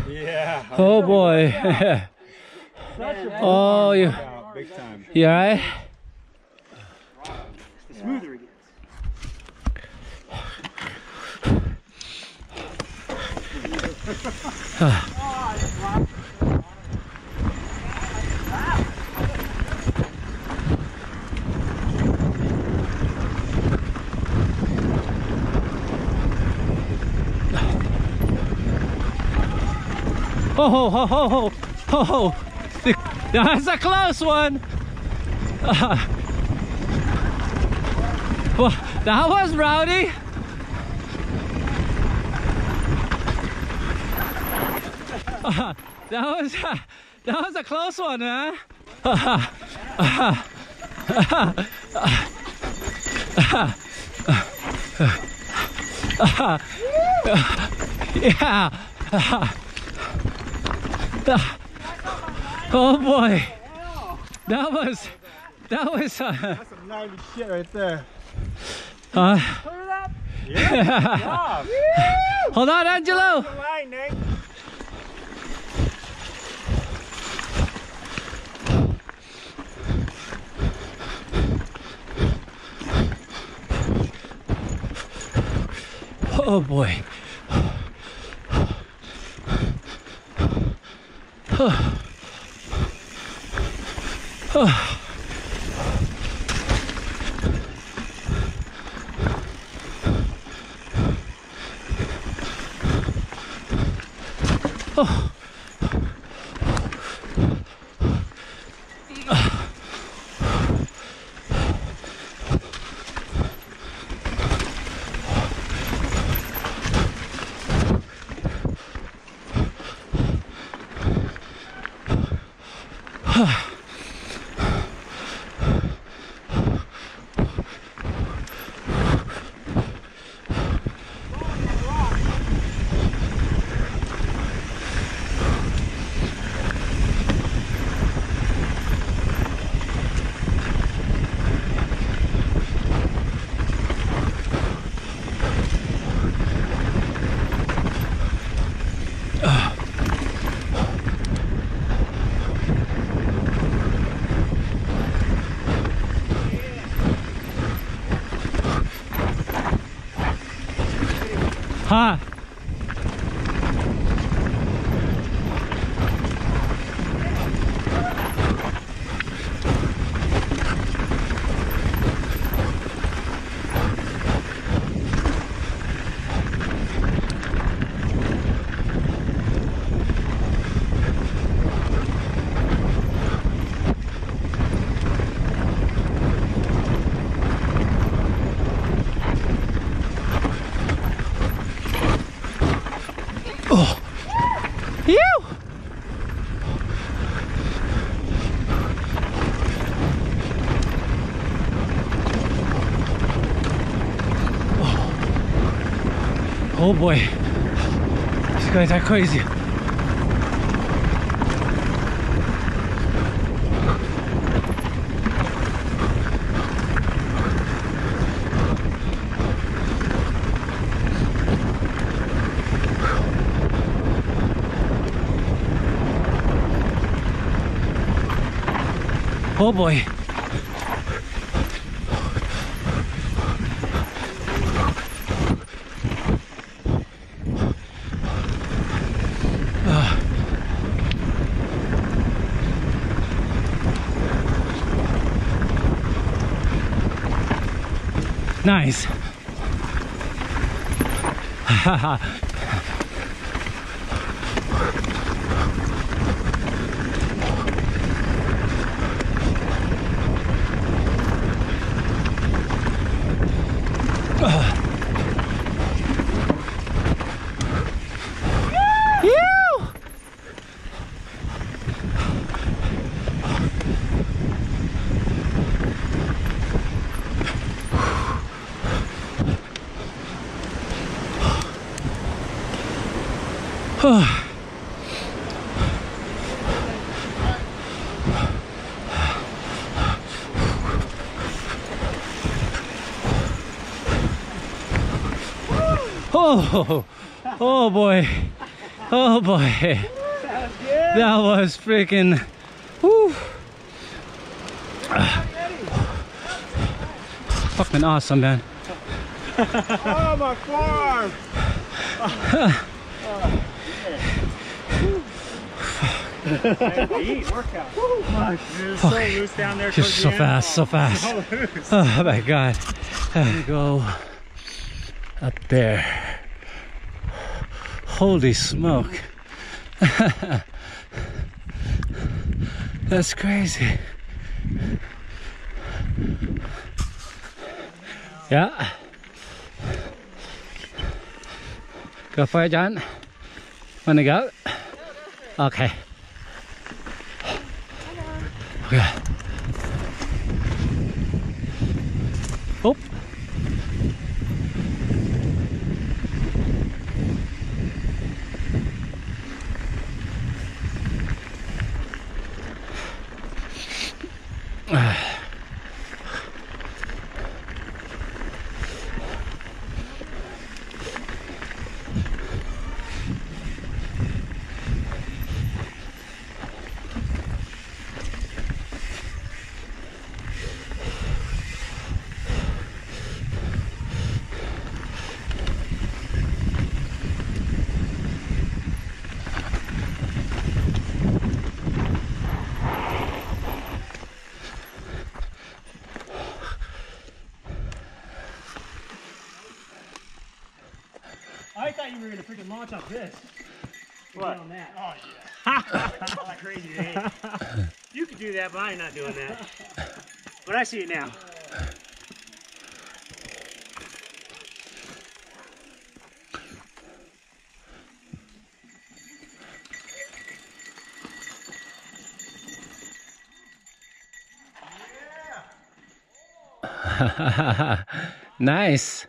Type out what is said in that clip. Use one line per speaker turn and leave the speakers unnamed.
Yeah.
Oh boy. Oh, you.
Big time.
You alright?
The smoother it gets.
Ho ho ho ho ho ho ho! That's a close one. Well, that was rowdy. That was a close one, man. Yeah. Oh boy, that was
That's some gnarly shit right there.
Put it up.
Yeah.
Hold on, Angelo.
The line, Nate.
Oh boy. Huh? Oh, you! Oh boy, these guys are crazy. Oh boy. Nice. Oh, oh boy. Oh boy.
That was good.
That was freaking. Whew. Fucking awesome, man.
Oh, my forearm!
Eat workout. It was so loose down there.
Just so fast, so fast.
So loose.
Oh my god. Go up there. Holy smoke. That's crazy. Yeah. Go for it, John. Wanna go? Okay. Okay. Oh.
I thought you were gonna freaking launch off this.
What?
On that.
Oh, yeah.
All crazy, eh? You could do that, but I'm not doing that. But I see it now.
Nice.